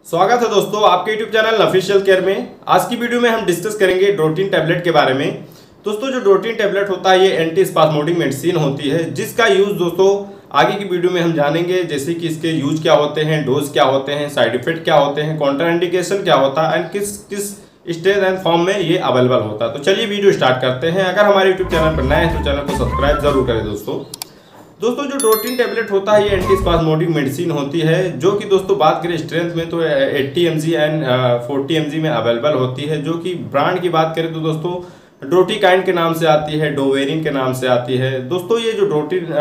स्वागत है दोस्तों आपके YouTube चैनल ऑफिशियल केयर में। आज की वीडियो में हम डिस्कस करेंगे ड्रोटिन टैबलेट के बारे में। दोस्तों जो ड्रोटिन टैबलेट होता है ये एंटी स्पास्मोडिक मेडिसिन होती है, जिसका यूज़ दोस्तों आगे की वीडियो में हम जानेंगे, जैसे कि इसके यूज क्या होते हैं, डोज क्या होते हैं, साइड इफेक्ट क्या होते हैं, कॉन्ट्राइंडिकेशन क्या होता है एंड किस किस स्टेज एंड फॉर्म में ये अवेलेबल होता है। तो चलिए वीडियो स्टार्ट करते हैं। अगर हमारे यूट्यूब चैनल पर नए हैं तो चैनल को सब्सक्राइब जरूर करें। दोस्तों जो ड्रोटिन टैबलेट होता है ये एंटी स्पास्मोडिक मेडिसिन होती है, जो कि दोस्तों बात करें स्ट्रेंथ में तो 80 mg एंड 40 mg में अवेलेबल होती है। जो कि ब्रांड की बात करें तो दोस्तों ड्रोटिकाइन के नाम से आती है, डोवेरिन के नाम से आती है। दोस्तों ये जो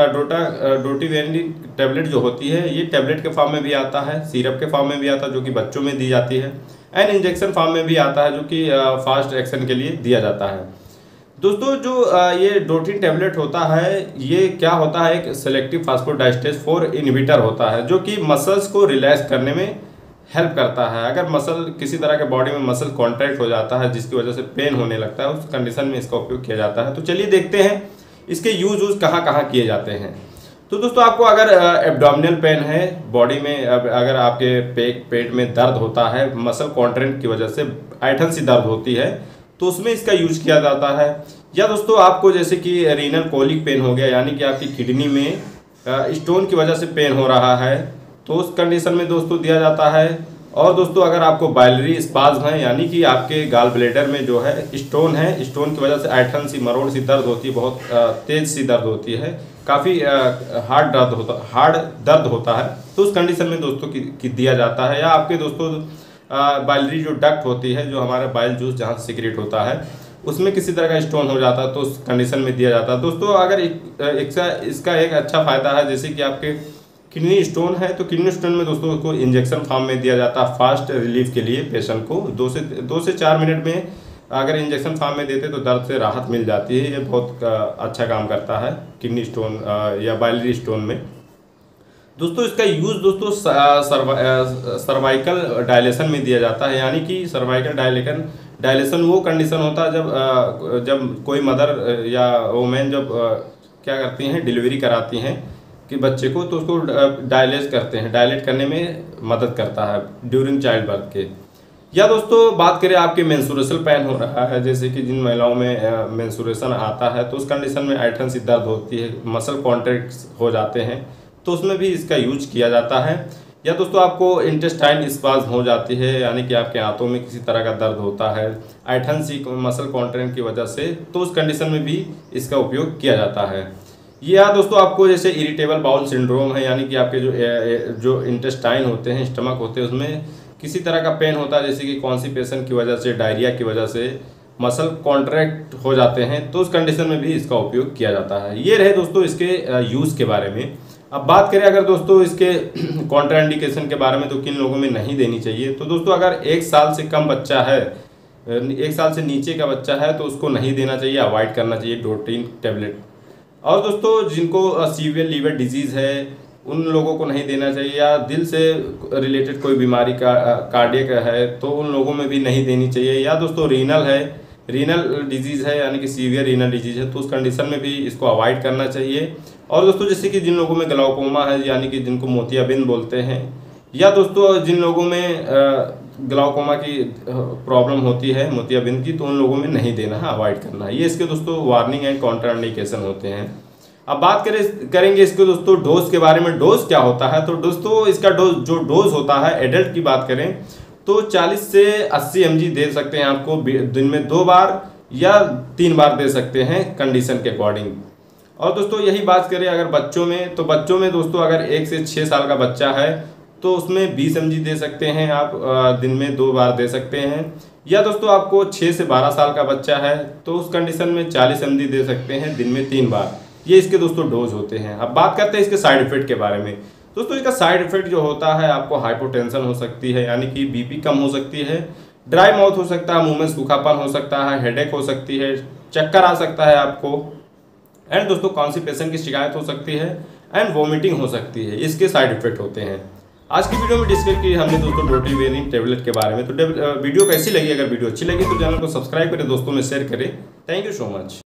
ड्रोटिवेरिन टैबलेट जो होती है ये टैबलेट के फॉर्म में भी आता है, सिरप के फॉर्म में भी आता है जो कि बच्चों में दी जाती है, एंड इंजेक्शन फॉर्म में भी आता है जो कि फास्ट एक्शन के लिए दिया जाता है। दोस्तों जो ये ड्रोटिन टैबलेट होता है ये क्या होता है, एक सेलेक्टिव फास्फोडाइस्टेज 4 इनहिबिटर होता है, जो कि मसल्स को रिलैक्स करने में हेल्प करता है। अगर मसल किसी तरह के बॉडी में मसल कॉन्ट्रैक्ट हो जाता है जिसकी वजह से पेन होने लगता है, उस कंडीशन में इसका उपयोग किया जाता है। तो चलिए देखते हैं इसके यूज कहाँ कहाँ किए जाते हैं। तो दोस्तों आपको अगर एब्डोमिनल पेन है, बॉडी में अगर आपके पेट में दर्द होता है, मसल कॉन्ट्रैक्ट की वजह से ऐंठन सी दर्द होती है, तो उसमें इसका यूज किया जाता है। या दोस्तों आपको जैसे कि रीनल कोलिक पेन हो गया, यानी कि आपकी किडनी में स्टोन की वजह से पेन हो रहा है, तो उस कंडीशन में दोस्तों दिया जाता है। और दोस्तों अगर आपको बाइलरी स्पाज्म है, यानी कि आपके गाल ब्लेडर में जो है स्टोन है, स्टोन की वजह से ऐंठन सी मरोड़ सी दर्द होती है, बहुत तेज सी दर्द होती है, काफ़ी हार्ड दर्द होता है, तो उस कंडीशन में दोस्तों की दिया जाता है। या आपके दोस्तों बाइलरी जो डक्ट होती है, जो हमारा बाइल जूस जहाँ से सीक्रेट होता है, उसमें किसी तरह का स्टोन हो जाता है तो उस कंडीशन में दिया जाता है। दोस्तों अगर इसका एक अच्छा फ़ायदा है, जैसे कि आपके किडनी स्टोन है तो किडनी स्टोन में दोस्तों को इंजेक्शन फॉर्म में दिया जाता है फास्ट रिलीफ के लिए। पेशेंट को 2 से 4 मिनट में अगर इंजेक्शन फॉर्म में देते तो दर्द से राहत मिल जाती है। ये बहुत अच्छा काम करता है किडनी स्टोन या बाइलरी स्टोन में। दोस्तों इसका यूज़ दोस्तों सर्वाइकल डायलेशन में दिया जाता है, यानी कि सर्वाइकल डायलेशन वो कंडीशन होता है जब कोई मदर या वोमेन जब क्या करती हैं, डिलीवरी कराती हैं कि बच्चे को, तो उसको डायलेट करते हैं, डायलेट करने में मदद करता है ड्यूरिंग चाइल्ड बर्थ के। या दोस्तों बात करें आपके मेंस्ट्रुएशनल पेन हो रहा है, जैसे कि जिन महिलाओं में मेंस्ट्रुएशन आता है तो उस कंडीशन में ऐंठन सी दर्द होती है, मसल कॉन्ट्रैक्ट हो जाते हैं, तो उसमें भी इसका यूज किया जाता है। या दोस्तों आपको इंटेस्टाइन स्पाज्म हो जाती है, यानी कि आपके हाथों में किसी तरह का दर्द होता है ऐंठन सी मसल कॉन्ट्रैक्ट की वजह से, तो उस कंडीशन में भी इसका उपयोग किया जाता है। या दोस्तों आपको जैसे इरिटेबल बाउल सिंड्रोम है, यानी कि आपके जो इंटेस्टाइन होते हैं, स्टमक होते हैं, उसमें किसी तरह का पेन होता है, जैसे कि कॉन्स्टिपेशन की वजह से, डायरिया की वजह से मसल कॉन्ट्रैक्ट हो जाते हैं, तो उस कंडीशन में भी इसका उपयोग किया जाता है। ये रहे दोस्तों इसके यूज़ के बारे में। अब बात करें अगर दोस्तों इसके कॉन्ट्राइंडिकेशन के बारे में, तो किन लोगों में नहीं देनी चाहिए। तो दोस्तों अगर 1 साल से कम बच्चा है, 1 साल से नीचे का बच्चा है, तो उसको नहीं देना चाहिए, अवॉइड करना चाहिए ड्रोटिन टैबलेट। और दोस्तों जिनको सीवियर लीवर डिजीज़ है उन लोगों को नहीं देना चाहिए, या दिल से रिलेटेड कोई बीमारी का कार्डियक है तो उन लोगों में भी नहीं देनी चाहिए। या दोस्तों रीनल डिजीज़ है, यानी कि सीवियर रीनल डिजीज़ है, तो उस कंडीशन में भी इसको अवॉइड करना चाहिए। और दोस्तों जैसे कि जिन लोगों में ग्लाउकोमा है, यानी कि जिनको मोतियाबिंद बोलते हैं, या दोस्तों जिन लोगों में ग्लाउकोमा की प्रॉब्लम होती है, मोतियाबिंद की, तो उन लोगों में नहीं देना है, अवॉइड करना है। ये इसके दोस्तों वार्निंग एंड कॉन्ट्राइंडिकेशन होते हैं। अब बात करेंगे इसके दोस्तों डोज के बारे में। डोज क्या होता है, तो दोस्तों इसका डोज होता है, एडल्ट की बात करें तो 40 से 80 mg दे सकते हैं आपको, दिन में 2 बार या 3 बार दे सकते हैं कंडीशन के अकॉर्डिंग। और दोस्तों यही बात करें अगर बच्चों में, तो बच्चों में दोस्तों अगर 1 से 6 साल का बच्चा है तो उसमें 20 mg दे सकते हैं आप, दिन में 2 बार दे सकते हैं। या दोस्तों आपको 6 से 12 साल का बच्चा है तो उस कंडीशन में 40 mg दे सकते हैं, दिन में 3 बार। ये इसके दोस्तों डोज होते हैं। अब बात करते हैं इसके साइड इफेक्ट के बारे में। दोस्तों इसका साइड इफेक्ट जो होता है, आपको हाइपोटेंशन हो सकती है, यानी कि बीपी कम हो सकती है, ड्राई माउथ हो सकता है, मुंह में सूखापन हो सकता है, हेडेक हो सकती है, चक्कर आ सकता है आपको, एंड दोस्तों कॉन्स्टिपेशन की शिकायत हो सकती है, एंड वोमिटिंग हो सकती है। इसके साइड इफेक्ट होते हैं। आज की वीडियो में डिस्कस की हमने दोस्तों ड्रोटिवेरिन टैबलेट के बारे में। तो वीडियो कैसी लगी, अगर वीडियो अच्छी लगी तो चैनल को सब्सक्राइब करें, दोस्तों में शेयर करें। Thank you so much.